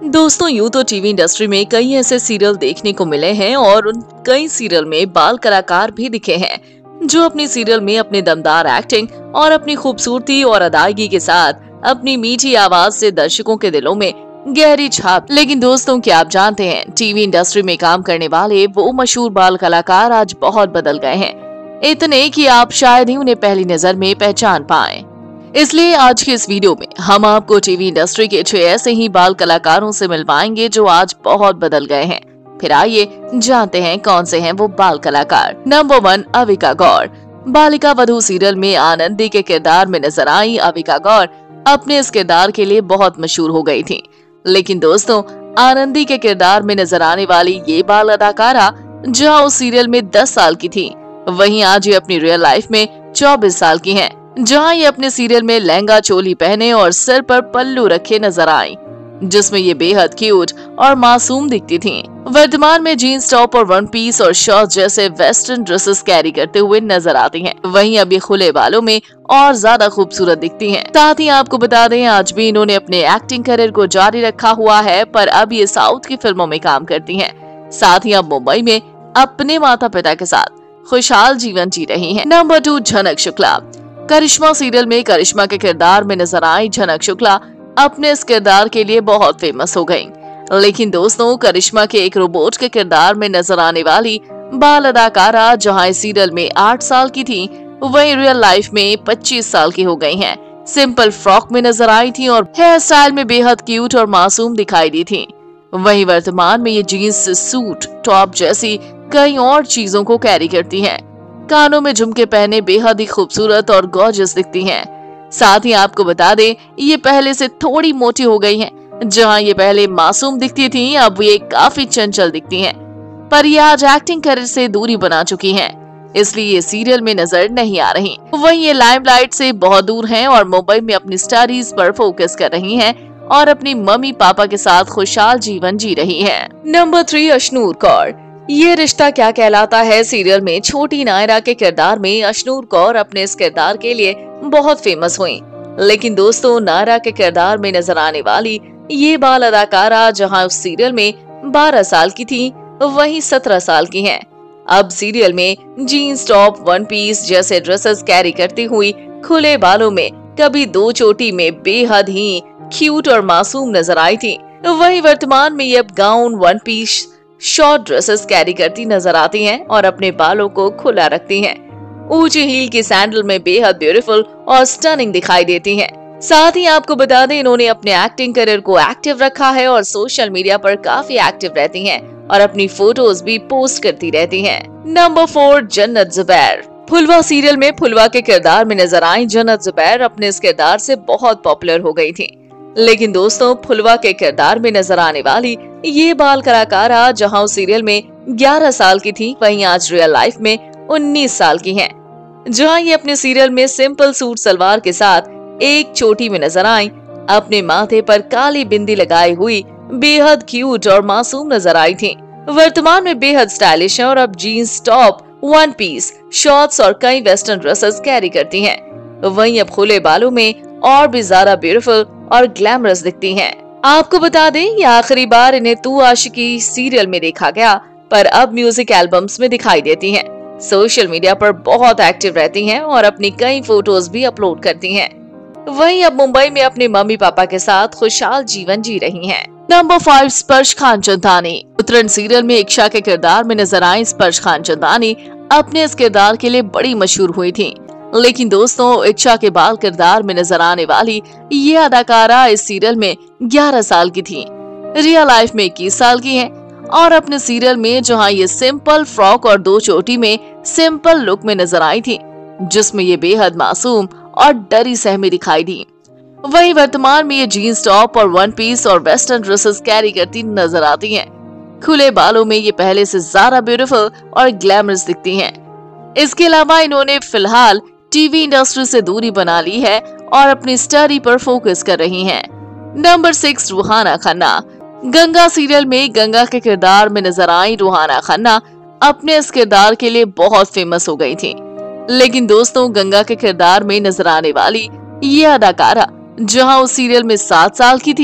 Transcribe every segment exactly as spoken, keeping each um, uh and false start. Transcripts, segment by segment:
दोस्तों, यूं तो टीवी इंडस्ट्री में कई ऐसे सीरियल देखने को मिले हैं और उन कई सीरियल में बाल कलाकार भी दिखे हैं जो अपनी सीरियल में अपने दमदार एक्टिंग और अपनी खूबसूरती और अदायगी के साथ अपनी मीठी आवाज से दर्शकों के दिलों में गहरी छाप। लेकिन दोस्तों, क्या आप जानते हैं, टीवी इंडस्ट्री में काम करने वाले वो मशहूर बाल कलाकार आज बहुत बदल गए हैं, इतने कि आप शायद ही उन्हें पहली नजर में पहचान पाएं। इसलिए आज के इस वीडियो में हम आपको टीवी इंडस्ट्री के छह ऐसे ही बाल कलाकारों से मिलवाएंगे जो आज बहुत बदल गए हैं। फिर आइए जानते हैं कौन से हैं वो बाल कलाकार। Number one, Avika Gaur. Balika Vadhu serial में आनंदी के किरदार में नजर आई अविका गौड़ अपने इस किरदार के लिए बहुत मशहूर हो गई थी। लेकिन दोस्तों, आनंदी के किरदार में नजर आने वाली ये बाल अदाकारा जहाँ उस सीरियल में दस साल की थी, वहीं आज ये अपनी रियल लाइफ में चौबीस साल की हैं। जहां ये अपने सीरियल में लहंगा चोली पहने और सिर पर पल्लू रखे नजर आई, जिसमें ये बेहद क्यूट और मासूम दिखती थीं। वर्तमान में जीन्स टॉप और वन पीस और शॉर्ट जैसे वेस्टर्न ड्रेसेस कैरी करते हुए नजर आती हैं। वहीं अब ये खुले बालों में और ज्यादा खूबसूरत दिखती हैं। साथ ही आपको बता दें, आज भी इन्होंने अपने एक्टिंग करियर को जारी रखा हुआ है, पर अब ये साउथ की फिल्मों में काम करती हैं। साथ ही अब मुंबई में अपने माता पिता के साथ खुशहाल जीवन जी रही है। नंबर टू, झनक शुक्ला। करिश्मा सीरियल में करिश्मा के किरदार में नजर आई झनक शुक्ला अपने इस किरदार के लिए बहुत फेमस हो गईं। लेकिन दोस्तों, करिश्मा के एक रोबोट के किरदार में नजर आने वाली बाल अदाकारा जहां इस सीरियल में आठ साल की थी, वहीं रियल लाइफ में पच्चीस साल की हो गई हैं। सिंपल फ्रॉक में नजर आई थी और हेयर स्टाइल में बेहद क्यूट और मासूम दिखाई दी थी। वहीं वर्तमान में ये जीन्स, सूट, टॉप जैसी कई और चीजों को कैरी करती हैं। कानों में झुमके पहने बेहद ही खूबसूरत और गॉर्जियस दिखती हैं। साथ ही आपको बता दें, ये पहले से थोड़ी मोटी हो गई हैं। जहां ये पहले मासूम दिखती थीं, अब ये काफी चंचल दिखती हैं। पर ये आज एक्टिंग करियर से दूरी बना चुकी हैं, इसलिए ये सीरियल में नजर नहीं आ रही। वहीं ये लाइमलाइट से बहुत दूर हैं और मुंबई में अपनी स्टडीज पर फोकस कर रही हैं और अपनी मम्मी पापा के साथ खुशहाल जीवन जी रही हैं। Number three, Ashnoor Kaur. ये रिश्ता क्या कहलाता है सीरियल में छोटी नायरा के किरदार में अशनूर कौर अपने इस किरदार के लिए बहुत फेमस हुई। लेकिन दोस्तों, नायरा के किरदार में नजर आने वाली ये बाल अदाकारा जहां उस सीरियल में बारह साल की थी, वहीं सत्रह साल की हैं। अब सीरियल में जीन्स टॉप, वन पीस जैसे ड्रेसेस कैरी करती हुई खुले बालों में कभी दो चोटी में बेहद ही क्यूट और मासूम नजर आई थी। वहीं वर्तमान में ये अब gown, one piece, short dresses carry करती नजर आती हैं और अपने बालों को खुला रखती हैं। ऊंची हील की सैंडल में बेहद ब्यूटीफुल और स्टनिंग दिखाई देती हैं। साथ ही आपको बता दें, इन्होंने अपने एक्टिंग करियर को एक्टिव रखा है और सोशल मीडिया पर काफी एक्टिव रहती हैं और अपनी फोटोज भी पोस्ट करती रहती हैं। नंबर फोर, जन्नत जुबैर। फुलवा सीरियल में फुलवा के किरदार में नजर आई जन्नत जुबैर अपने इस किरदार से बहुत पॉपुलर हो गई थी। लेकिन दोस्तों, फुलवा के किरदार में नजर आने वाली ये बाल कलाकारा जहां उस सीरियल में ग्यारह साल की थी, वहीं आज रियल लाइफ में उन्नीस साल की हैं। जहां ये अपने सीरियल में सिंपल सूट सलवार के साथ एक चोटी में नजर आई, अपने माथे पर काली बिंदी लगाई हुई बेहद क्यूट और मासूम नजर आई थी। वर्तमान में बेहद स्टाइलिश है और अब jeans top, one piece, shorts और कई वेस्टर्न ड्रेसेस कैरी करती हैं। वहीं अब खुले बालों में और भी ज्यादा ब्यूटीफुल और ग्लैमरस दिखती हैं। आपको बता दें, ये आखिरी बार इन्हें तू आशिकी सीरियल में देखा गया, पर अब म्यूजिक एल्बम्स में दिखाई देती हैं। सोशल मीडिया पर बहुत एक्टिव रहती हैं और अपनी कई फोटोज भी अपलोड करती हैं। वहीं अब मुंबई में अपने मम्मी पापा के साथ खुशहाल जीवन जी रही हैं। नंबर फाइव, स्पर्श खान चंदानी। उतरन सीरियल में इक्षा के किरदार में नजर आई स्पर्श खान चंदानी अपने इस किरदार के लिए बड़ी मशहूर हुई थी। लेकिन दोस्तों, इच्छा के बाल किरदार में नजर आने वाली ये अदाकारा इस सीरियल में ग्यारह साल की थी, रियल लाइफ में इक्कीस साल की हैं और अपने सीरियल में जहां ये सिंपल फ्रॉक और दो चोटी में सिंपल लुक में नजर आई थी, जिसमें ये बेहद मासूम और डरी सहमी दिखाई दी। वहीं वर्तमान में ये जीन्स टॉप और वन पीस और वेस्टर्न ड्रेसेस कैरी करती नजर आती हैं। खुले बालों में ये पहले से ज्यादा ब्यूटीफुल और ग्लैमरस दिखती हैं। इसके अलावा इन्होंने फिलहाल टीवी इंडस्ट्री से दूरी बना ली है और अपनी स्टडी पर फोकस कर रही हैं। Number six, Roohana Khanna. Ganga serial में गंगा के किरदार में नजर आई रूहाना खन्ना अपने इस किरदार के लिए बहुत फेमस हो गई थी। लेकिन दोस्तों, गंगा के किरदार में नजर आने वाली ये अदाकारा जहां उस सीरियल में सात साल की थी,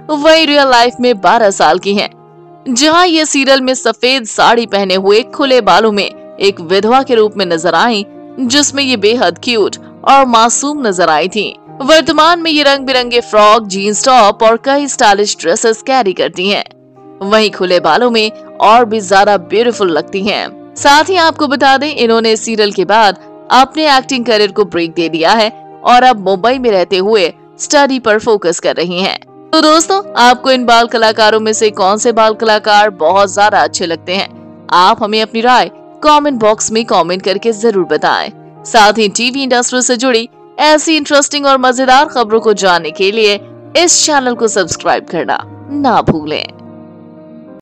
वही रियल लाइफ में बारह साल की हैं। जहां ये सीरियल में सफेद साड़ी पहने हुए खुले बालों में एक विधवा के रूप में नजर आई, जिसमें ये बेहद क्यूट और मासूम नजर आई थी। वर्तमान में ये रंग बिरंगे फ्रॉक, जीन्स टॉप और कई स्टाइलिश ड्रेसेस कैरी करती हैं। वहीं खुले बालों में और भी ज्यादा ब्यूटीफुल लगती हैं। साथ ही आपको बता दें, इन्होंने इस सीरियल के बाद अपने एक्टिंग करियर को ब्रेक दे दिया है और अब मुंबई में रहते हुए स्टडी पर फोकस कर रही हैं। तो दोस्तों, आपको इन बाल कलाकारों में से कौन से बाल कलाकार बहुत ज्यादा अच्छे लगते हैं? आप हमें अपनी राय कमेंट बॉक्स में कमेंट करके जरूर बताएं। साथ ही टीवी इंडस्ट्री से जुड़ी ऐसी इंटरेस्टिंग और मजेदार खबरों को जानने के लिए इस चैनल को सब्सक्राइब करना ना भूलें।